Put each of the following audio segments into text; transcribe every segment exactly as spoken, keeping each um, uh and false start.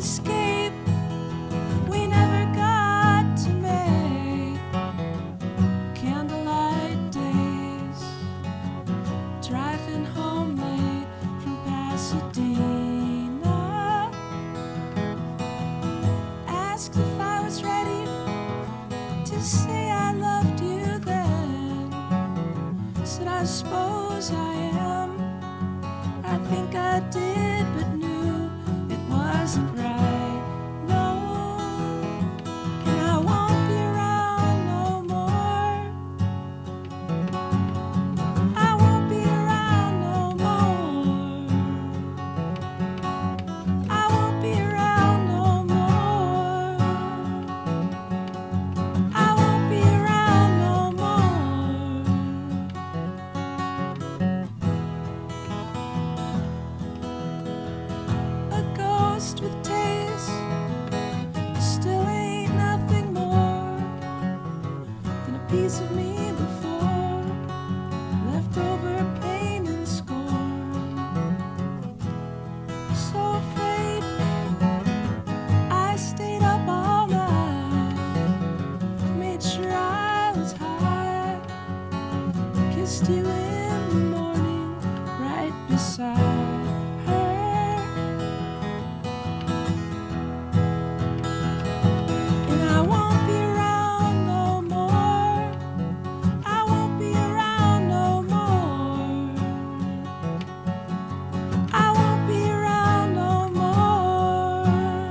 escape we never got to make. Candlelight days, driving home late from Pasadena. Asked if I was ready to say I loved you then. Said I suppose I am. I think I did, but knew it wasn't right. No, and I won't be around no more. I won't be around no more. I won't be around no more. I won't be around no more. A ghost with taste still ain't nothing more than a piece of me before, left over pain and scorn. So afraid I stayed up all night, made sure I was high, kissed you in the morning right beside her. And I won't be around no more. I won't be around no more. I won't be around no more.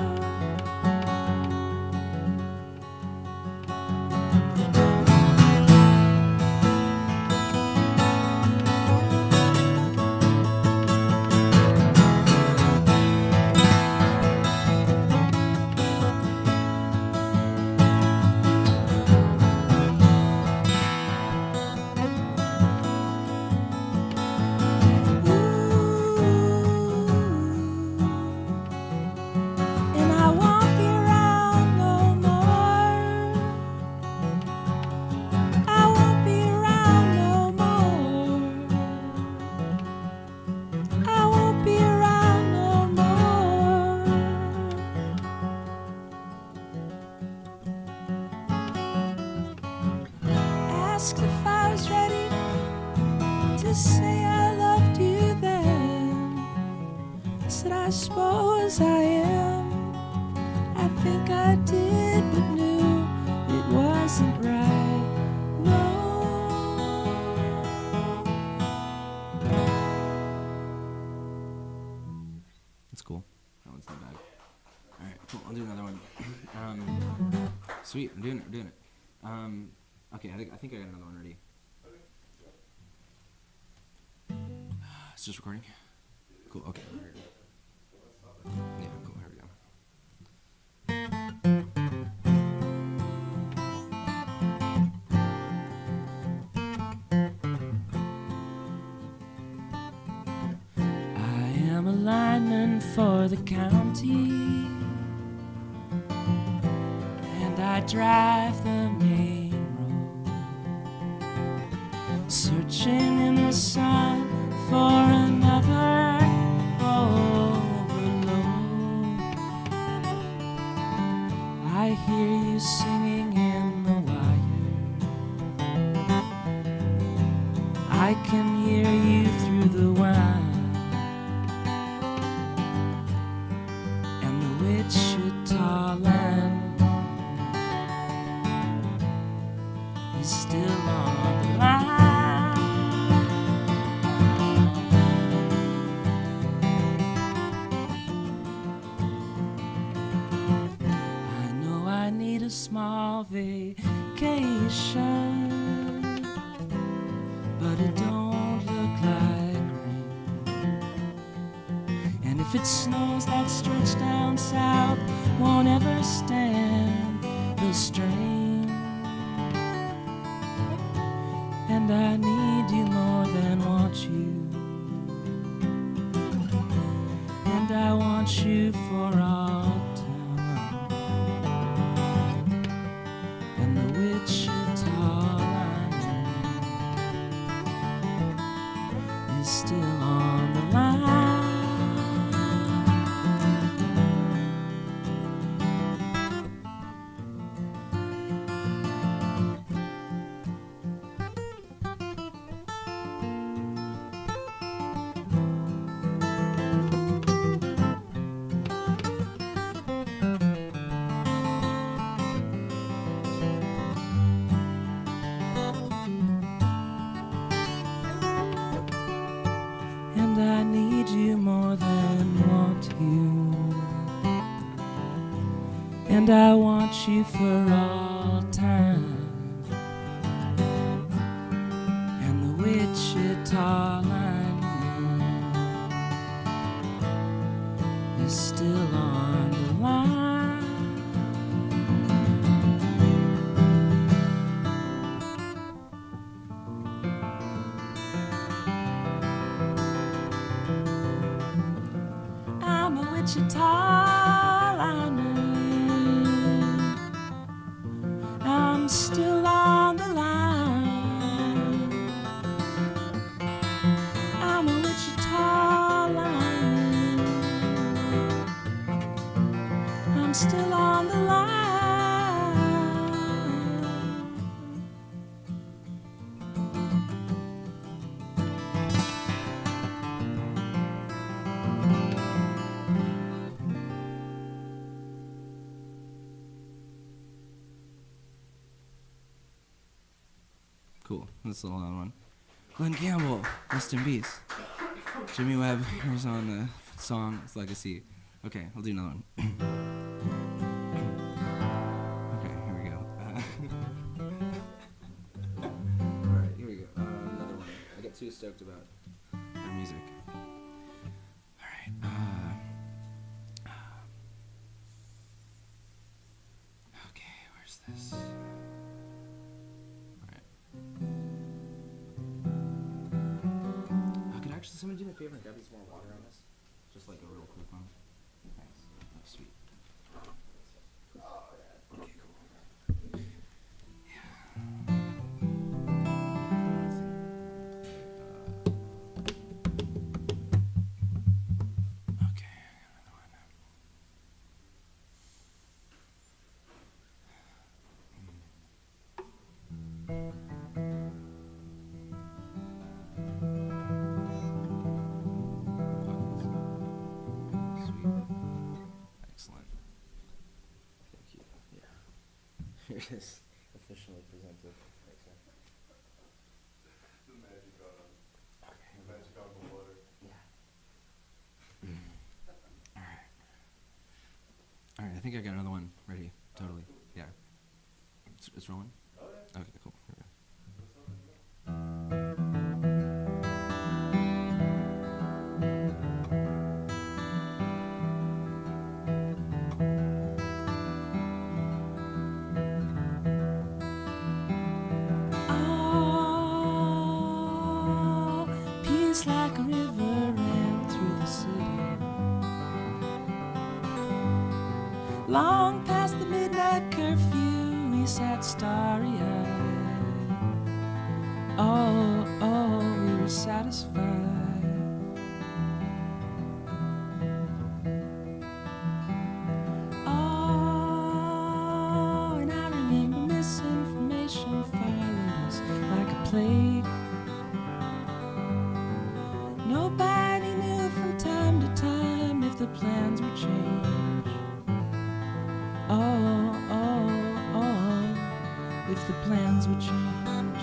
And I won't be around no more. I won't be around no more. I won't be around no more. Asked if I was ready to say I loved you then. I said I suppose I am. I think I did, but knew it wasn't right. No. That's cool. That one's not bad. All right, cool. I'll do another one. um, sweet. I'm doing it. I'm doing it. Um, okay, I think I think I got another one ready. It's just recording. Cool. Okay. Yeah. Cool. Here we go. I am a lineman for the county, and I drive the main road, searching in the sun for another overload. I hear you singing in the wire, I can hear you through the wine, and the Wichita line is still on the line. I know I need a small vacation, but it don't look like rain. And if it snows, that stretch down south won't ever stand the strain. And I need you more than want you, and I want you for all time. And the Wichita line is still on the line. and I want you for all time. And the Wichita lineman is still on the line. I'm a Wichita lineman. I'm still on the line. I'm a Wichita lineman. I'm still on the line. Cool. That's a long one. Glenn Campbell, rest in peace. Jimmy Webb, here's on the song, His Legacy. Okay, I'll do another one. Okay, here we go. Uh, Alright, here we go. Uh, another one. I get too stoked about our music. Alright, uh... Okay, where's this? Actually, somebody do me a favor and grab me some more water on this. Just like a real quick one. Thanks. Oh, sweet. Okay, cool. Yeah. Uh, okay, another one. Here it is, officially presented. Thanks, man. The magic on them. Okay. The magic on the water. Yeah. Alright. Alright, I think I got another one ready. Totally. Yeah. It's, it's rolling? Oh, yeah. Okay, cool. Here we go. Like a river ran through the city, long past the midnight curfew. We sat starry-eyed. Oh, oh, we were satisfied. Oh, and I remember misinformation followed us like a plague. Nobody knew from time to time if the plans would change. Oh, oh, oh, if the plans would change.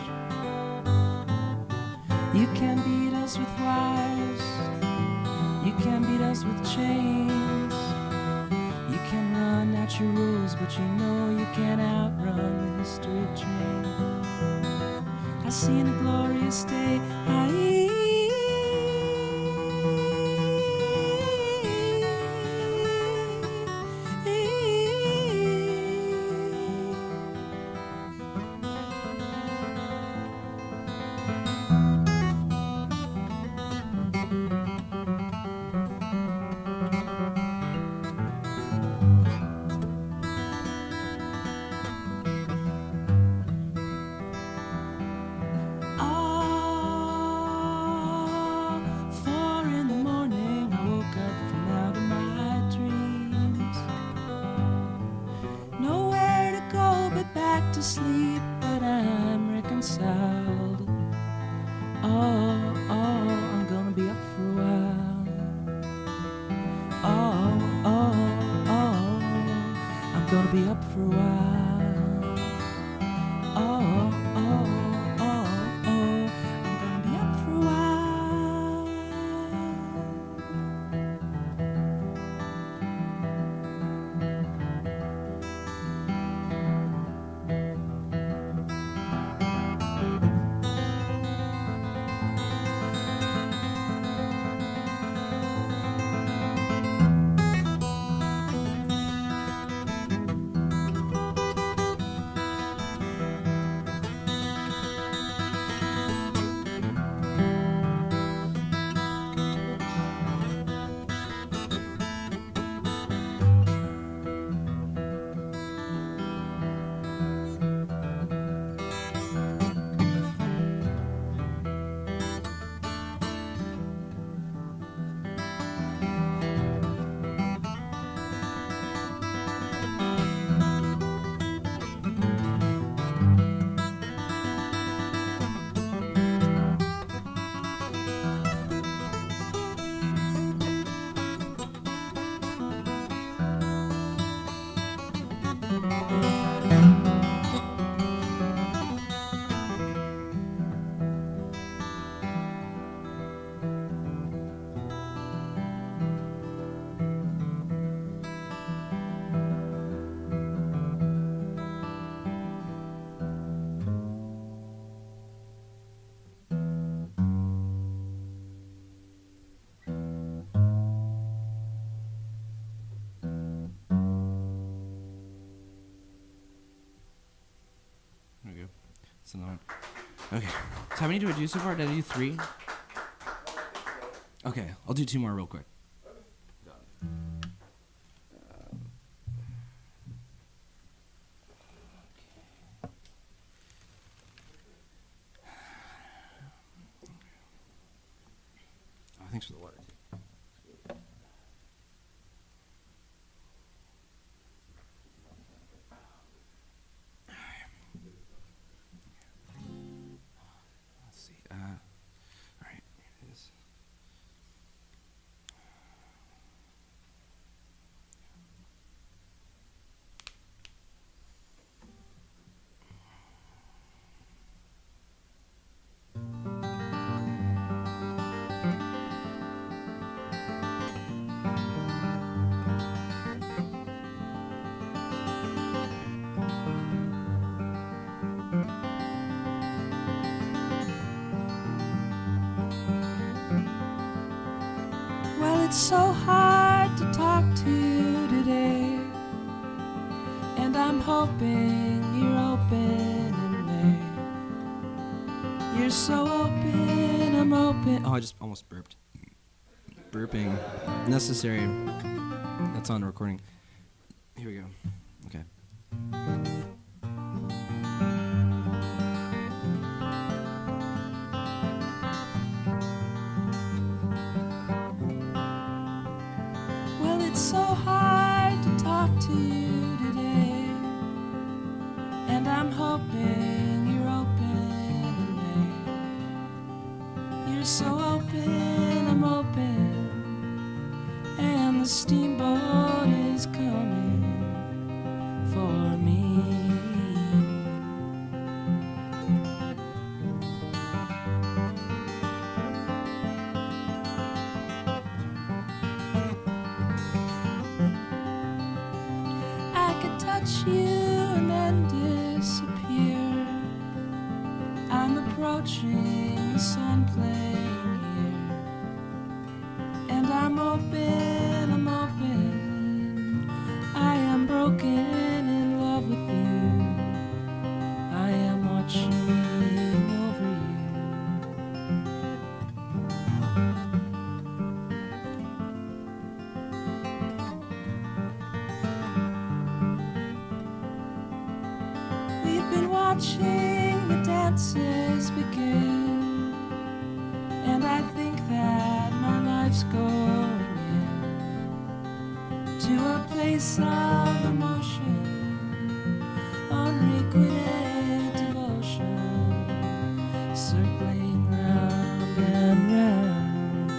You can beat us with wires. You can beat us with chains. You can run out your rules, but you know you can't outrun the history train. I seen a glorious day. I to sleep, but I'm reconciled. Oh, oh, I'm gonna be up for a while. Oh, oh, oh, I'm gonna be up for a while. Oh, oh, oh, oh, I'm gonna be up for a while. That's another one. Okay. So how many do I do so far? Did I do three? Okay, I'll do two more real quick. Oh, thanks for the water, too. Let's see. Uh, all right, here it is. Well, it's so hard to talk to you today, and I'm hoping you're open in May. You're so open, I'm open. Oh, I just almost burped. Burping. Necessary. That's on recording. Here we go. Okay. Well, it's so hard to talk to you today, and I'm hoping you're open in May. You're so open, I'm open, and the steamboat is coming for me. I could touch you and then disappear. I'm approaching the sun playing here, and I'm open, I'm open. I am broken in love with you. I am watching over you. We've been watching the dances begin, and I think that my life's going in to a place of emotion, unrequited devotion, circling round and round.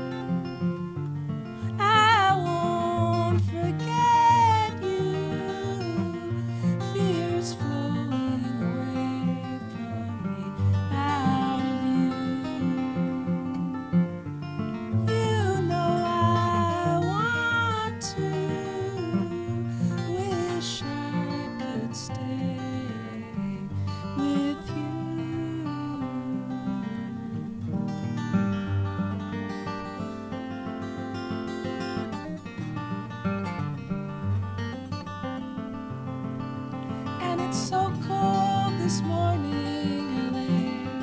I won't forget you, fears flowing away from me, out of you. You know I want to, wish I could stay with you. And it's so cold this morning, L A,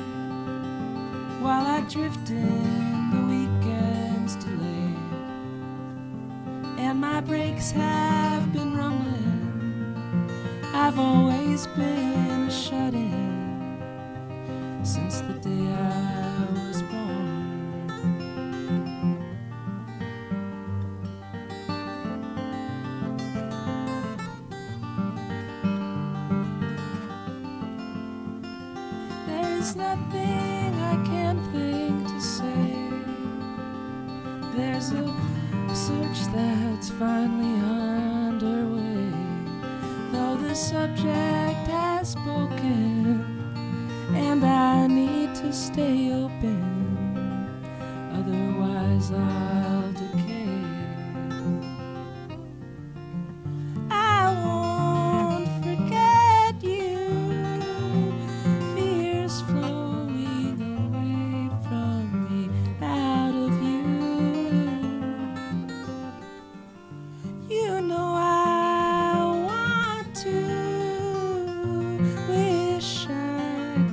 while I drift in the weekend's delayed, and my brakes have been rumbling. I've always been a shut-in since the day I was born. There is nothing I can't think to say. There's a search that's finally underway, though the subject has spoken, and I need to stay open, otherwise I'll decay. I won't forget you, fears flowing away from me, out of you. You know I want to, wish I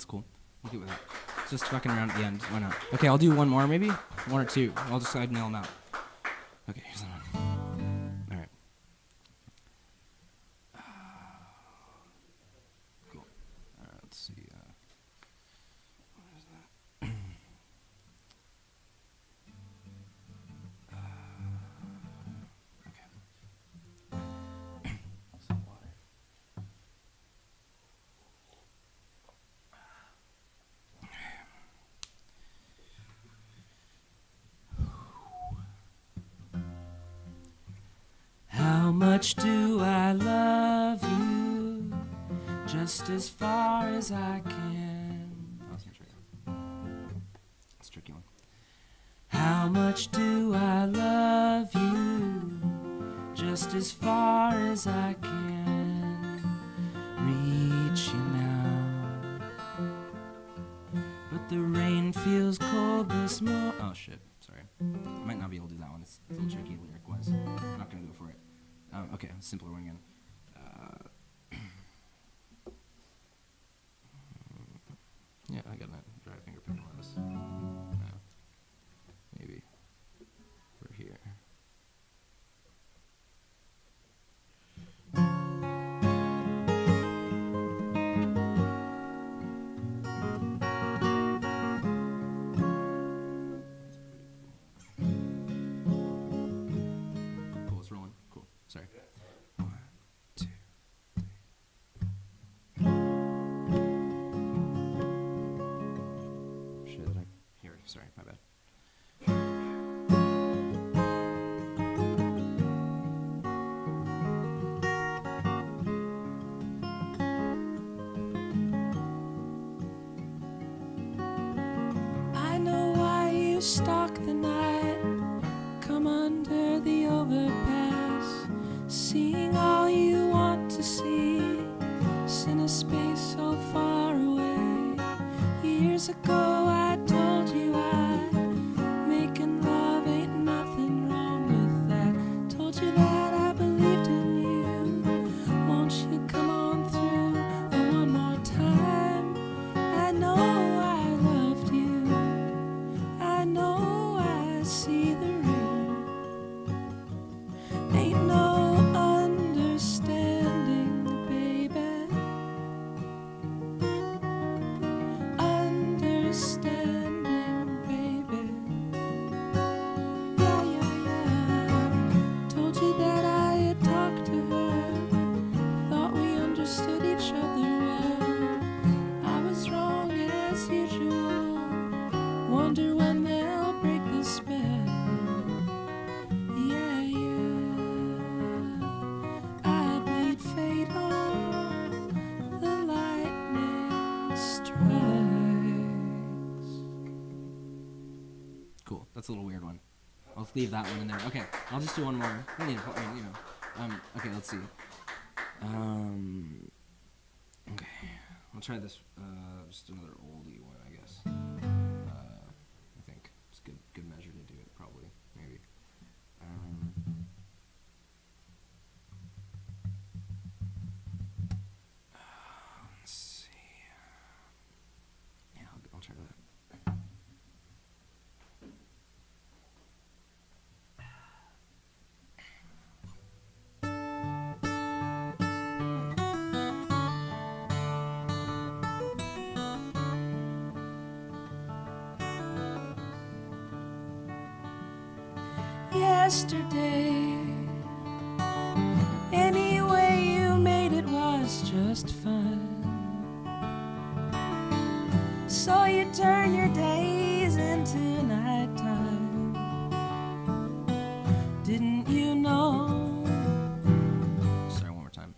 That's cool. I'm good with that. Just fucking around at the end. Why not? Okay, I'll do one more maybe? One or two. I'll decide nail them out. Okay, here's that one. Alright. Uh, cool. Alright, let's see. Uh, what is that? uh, okay. Some water. How much do I love you? Just as far as I can. Oh, that's not tricky. That's a tricky one. How much do I love you? Just as far as I can reach you now. But the rain feels cold this morning. Oh shit, sorry. I might not be able to do that one. It's, it's a little tricky lyric wise. I'm not gonna go for it. Um, okay, simpler one again. Uh, yeah, I got a dry finger picking on this. Uh, maybe we're here. Cool, it's rolling. Cool. Sorry. One, two, three. Shit, I here. Sorry, my bad. I know why you stalk the night, come under the overpass, seeing all you want to see, in a space so far away. Years ago I told you I, making love ain't nothing wrong with that. Told you that I believed in you. Won't you come on through uh, one more time? I know I loved you. I know I see the ring. Ain't no understanding, baby. Understanding, baby. Yeah, yeah, yeah. Told you that I had talked to her. Thought we understood each other well. I was wrong as usual. Wonder when they'll break the spell. Yeah, yeah. I bleed fatal. The lightning strikes. Cool. That's a little weird one. I'll leave that one in there. Okay, I'll just do one more. I mean, I mean, you know. Um, okay, let's see. Um, okay, I'll try this. Uh, just another oldie one, I guess. Uh, I think it's good. Good measure to do it, probably. Maybe. Um, let's see. Yeah, I'll, I'll try that. Yesterday, any way you made it was just fun. So you turn your days into nighttime. Didn't you know? Sorry, one more time.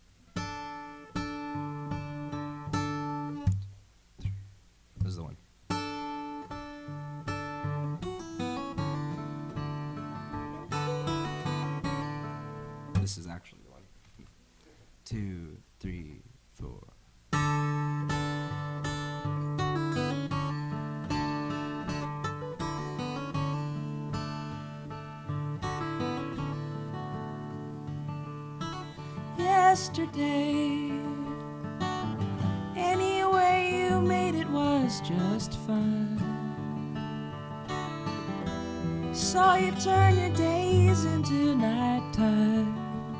This is the one. This is actually the one. Two, three, four. Yesterday, any way you made was just fine. Saw you turn your days into nighttime.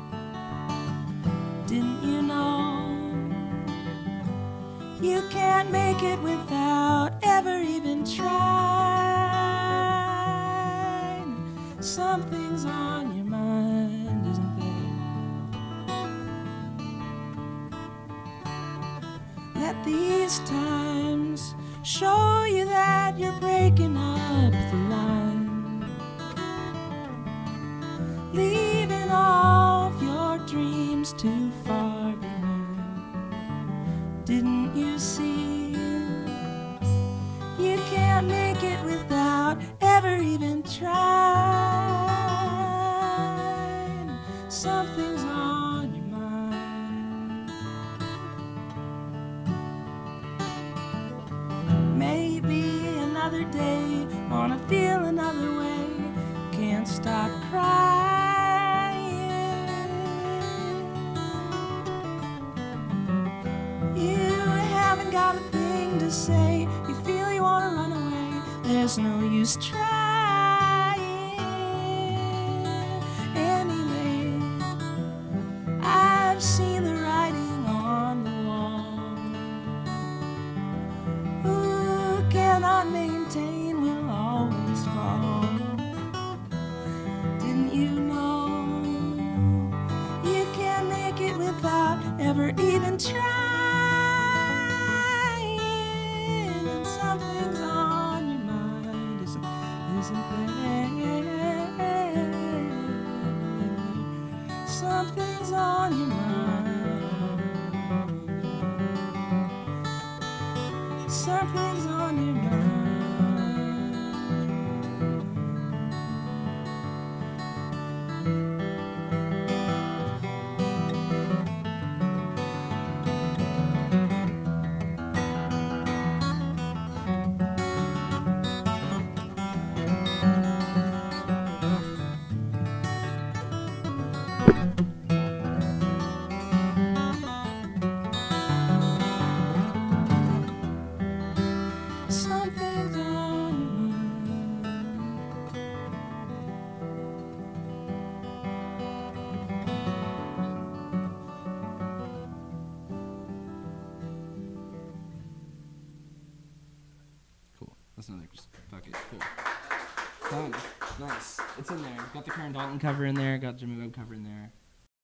Didn't you know you can't make it without ever even trying? Something's on your mind, isn't there? Let these times show you that you're breaking up the line, leaving all of your dreams too far behind. Didn't you see you can't make it without ever even trying? Something's on your mind. Maybe another day, wanna feel another way, can't stop crying. You haven't got a thing to say, you feel you wanna run away, there's no use trying. Anyway, I've seen the writing on the wall. Who cannot maintain will always fall. Didn't you know you can't make it without ever even trying? And something's on your mind, isn't, isn't there? Something's on your mind. Something's on your mind. Something's on your mind. Cool. That's another just fuck it. Cool. Fun. Nice. It's in there. Got the Karen Dalton cover in there. Got Jimmy Webb cover in there.